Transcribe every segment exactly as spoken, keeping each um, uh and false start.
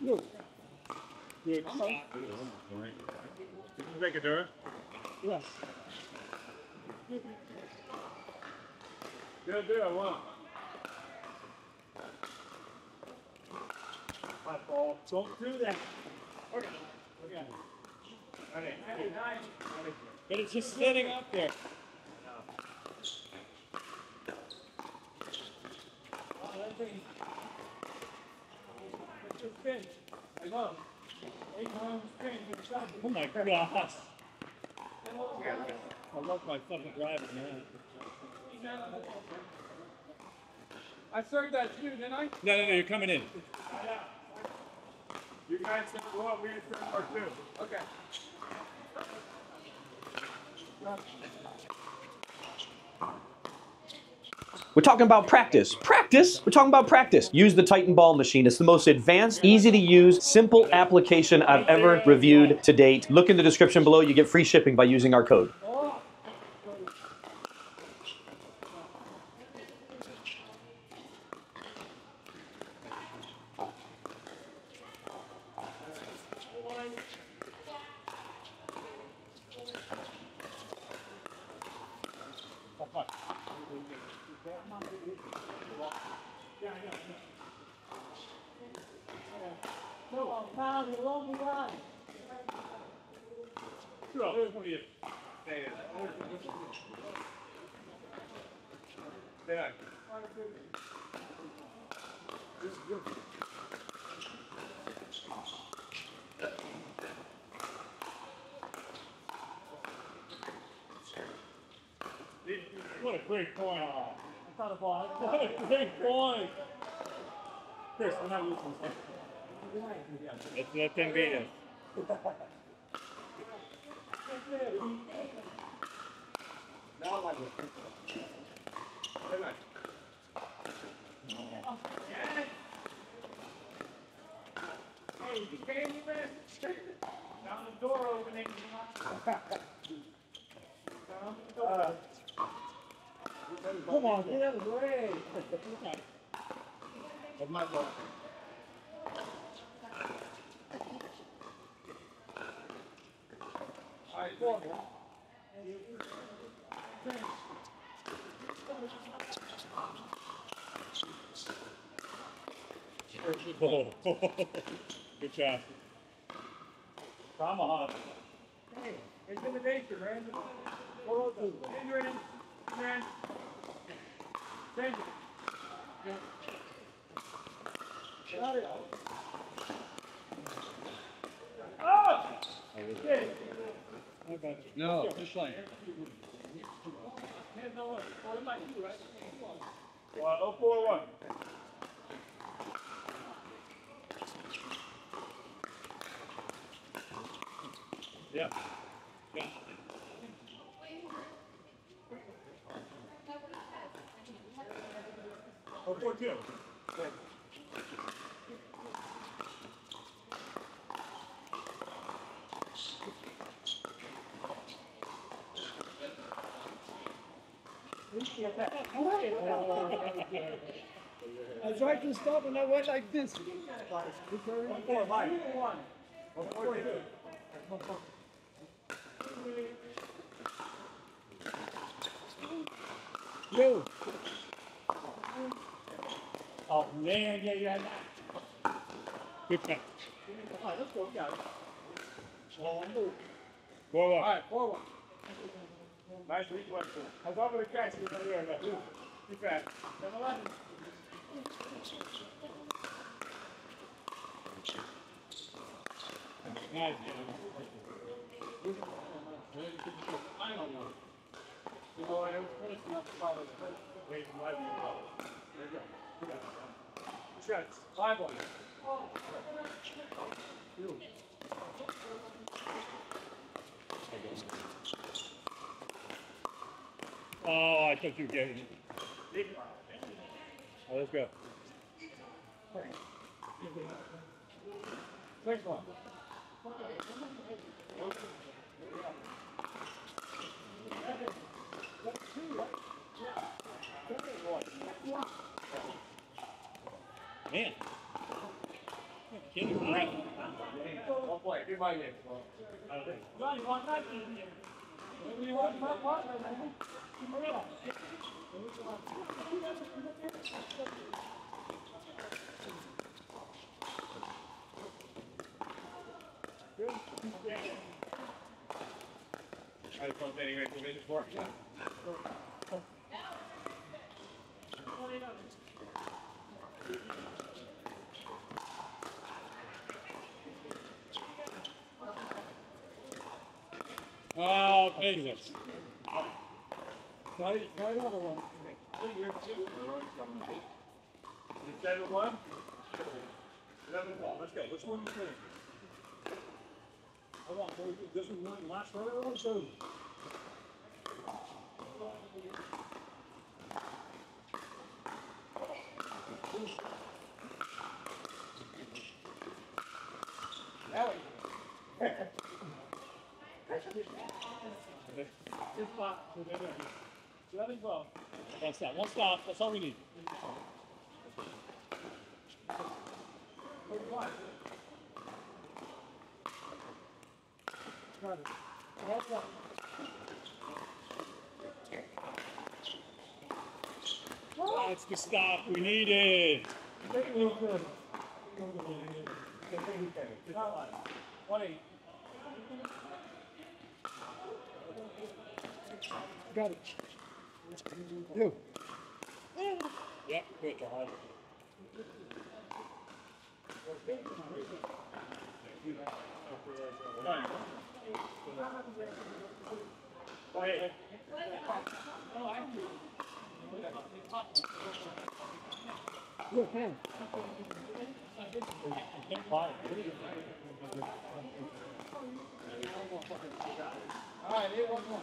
Good. Good. Did you make it, Dora? Yes. Good deal, one. My fault. Don't do that. Okay. Okay. Okay. But it's just sitting up there. Oh my gosh. I love my fucking driving, man. I started that too, didn't I? No, no, no, you're coming in. Yeah. You guys can go up, we can start part two. Okay. We're talking about practice. Practice? We're talking about practice. Use the Titan Ball Machine. It's the most advanced, easy to use, simple application I've ever reviewed to date. Look in the description below. You get free shipping by using our code. What a great point. I thought about it. What a great point. Chris, I'm not losing this. Let's let them beat us. Now I like it. Good night. Hey, you can't even. Down the door opening. Uh, Come on, get out of the way. Of my fault. All right, go on, man. Good job. Tomahawk. Hey, intimidation, man. Hold on. Injury. Man. Change it. Got it. Oh! Okay. No, just like. Well, oh four one. Yeah. Yeah. Oh four two. I tried to stop and I went like this. One four five. One four two. No. Oh man, yeah, yeah. Good catch. All right, let's go. Yeah. Four one. All right, forward. Nice reflex. I was over the catch. You're over there. Too fast. Seven eleven. Nice. I don't know. You know, I was finished enough to follow the first wave from live view. There you go. You got it. Shots. Five one. Two. Oh, I thought you were getting it. Oh, let's go. Next one. Man. One play. Do my game. Johnny, one night. You want my partner? I just want anyway to finish for you. Oh, patience. Try, try another one. Seven one. Seven one. Let's go. Which one do you think? Hold on. This one went last round or so? Eleven twelve. One stop. One stop. That's all we need. Got it. That's the stop we needed. One eight. Got it. You. Yep, good job. Wait. Your hand. All right, here, one more.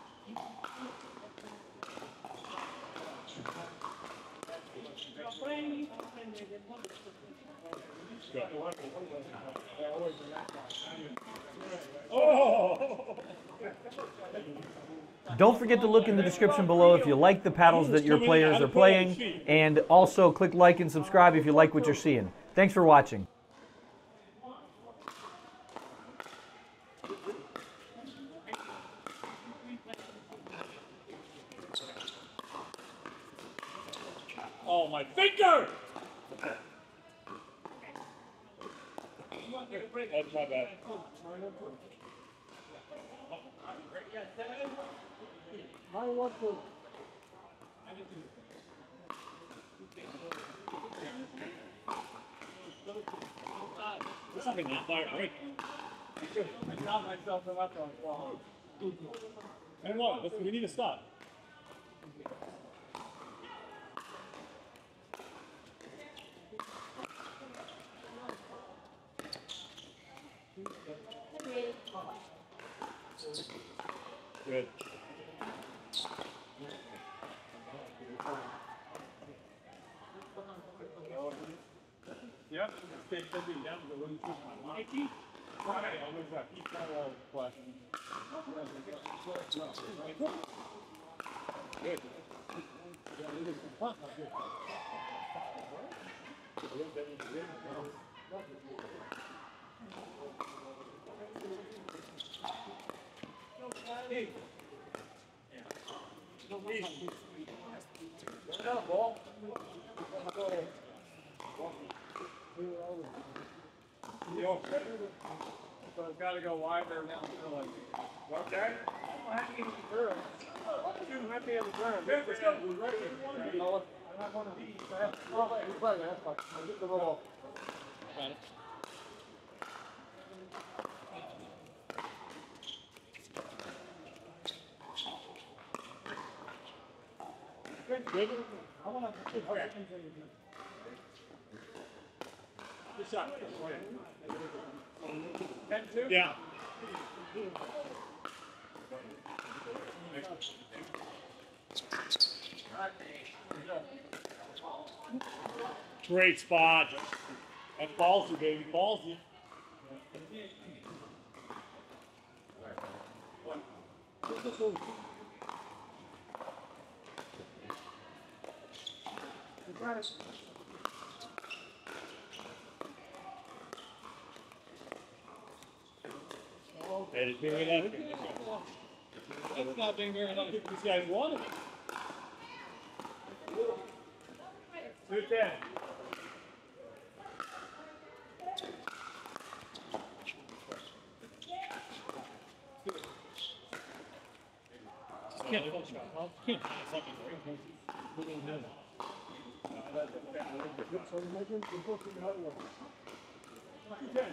Oh! Don't forget to look in the description below if you like the paddles that your players are playing, and also click like and subscribe if you like what you're seeing. Thanks for watching. Oh, my finger! That's my bad. I want to. There's something not fire right. I got myself in that one. And what? Listen, we need to stop. Good. Yep. Stay steady down to the room. Mikey? Right. I'll lose that. Keep that all flashing. Good. Hey. Ball. So it's got to go wider now. Okay. I'm happy with the girl. I'm happy with the girl. Let's go. We're ready. I'm not going to be fast. Oh, wait, we're ready. That's fine. I'll get the roll. Got it. Good. I want to. Okay. Good shot. ten two? Yeah. Great spot. That's ballsy, baby. Ballsy. And it's very lucky. That's not being very lucky if these guys wanted it. Two ten. Can't full shot, huh? Can't fucking we don't have it. So you're making, you're booking another one. Two ten.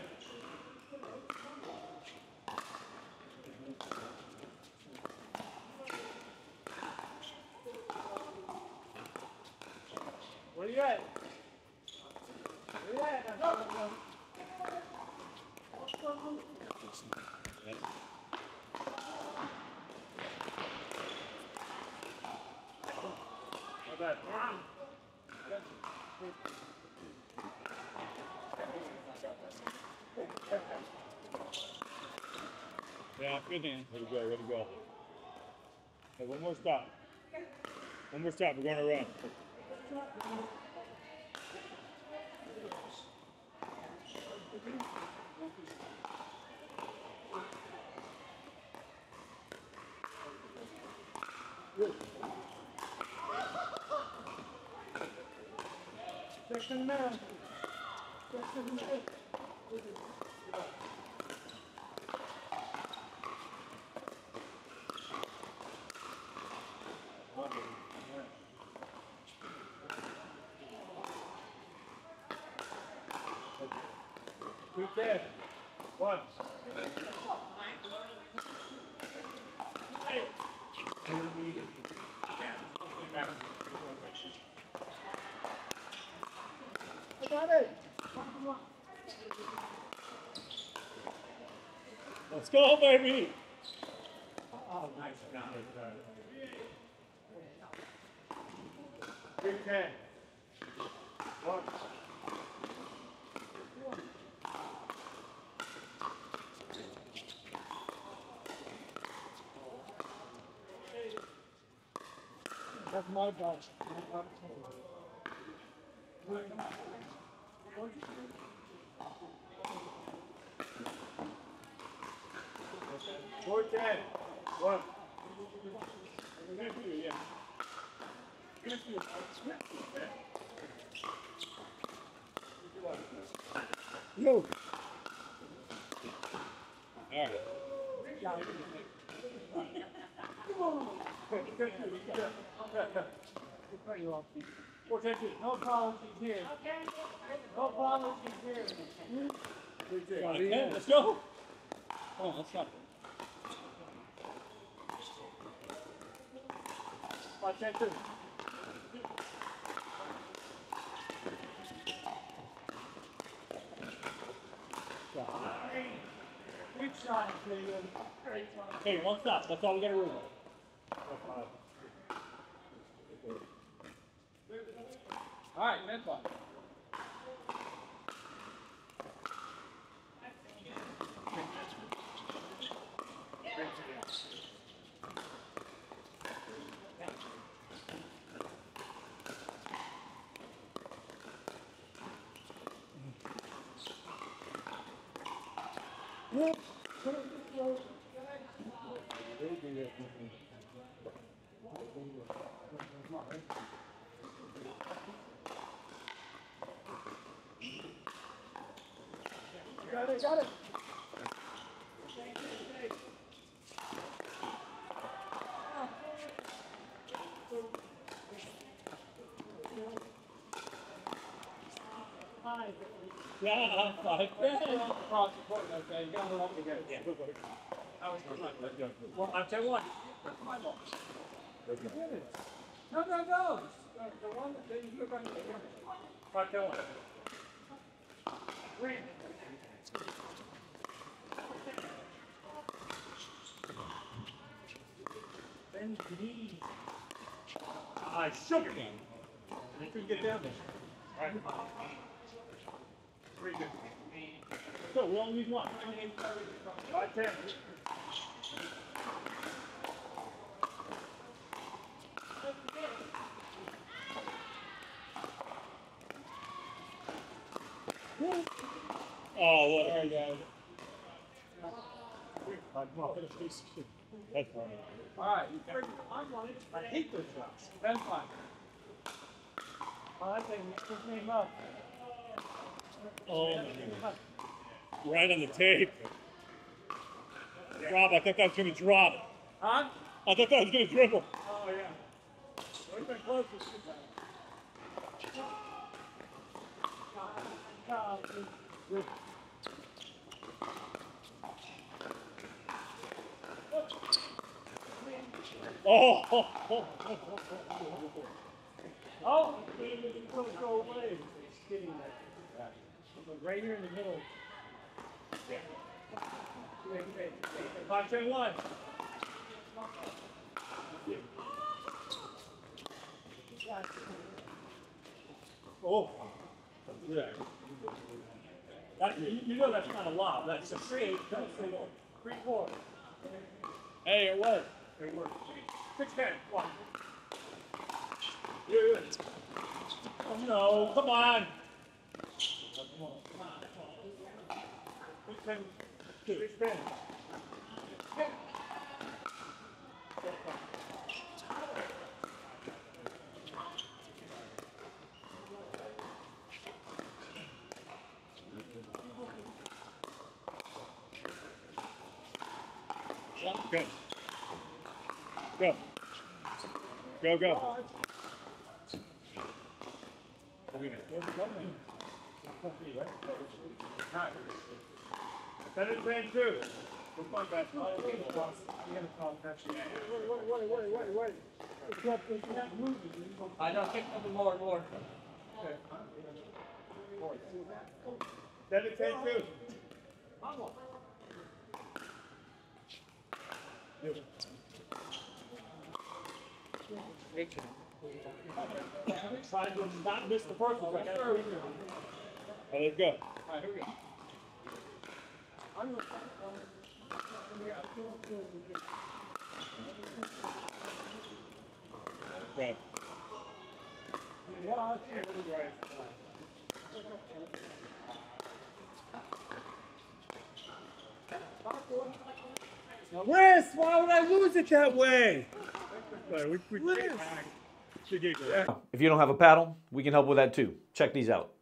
Where you at? Where you at? Go. How about yeah, good man. Way to go, way to go. Hey, one more stop. One more stop, we're going to run. Second man. Second man. Two ten. One. I got it. Let's go, baby. Oh, nice. Two ten. One. That's my ball. Four ten. One. Yeah. Yo. All right. Four ten two. No apologies here. No apologies here. Okay, let's go. Oh, let's stop. Five ten two. Good shot, David. Great shot. Hey, one stop. That's all we got to rule. All right, that's fine. Yep. Got it, got it. Hi. Yeah, five ten. Cross the court, okay? You gotta let me get it. Yeah, go, go. I was Let's go. Well, I'm ten one. my ball. No, no, no. The, the one that you look on the camera. Five ten one. Three. Bend the knees. I shook it. You couldn't get down there. All right. Three good. So we only need one. Five ten. Oh, what? All right, guys. Come on, finish this. That's fine. All right, I'm on it. I hate those shots. That's fine. Oh, that thing just came up. Oh, right on the tape. Drop. I thought that was going to drop. Huh? I thought that was going to dribble. Oh, yeah. We've been close to shoot that. Oh, oh, oh, oh, oh, it's going to go away. It's kidding that. Right here in the middle. Yeah. Five, ten, one. Oh, yeah. That, you, you know that's not a lob. That's a free. That's a free four. Hey, it was. It worked. Six, ten, one. Yeah. Oh no! Come on. Six, ten, two. Six, ten. Go. Go. Go, go. That is man two. We're fun back. Wait, wait, wait, wait, wait. It's not, it's not moving. I know, kick up more and more. Okay. That is ten two. Trying to not miss the first one. Let's go. All right, here we go. Right. Wes, why would I lose it that way? We, we, we, If you don't have a paddle, we can help with that too. Check these out.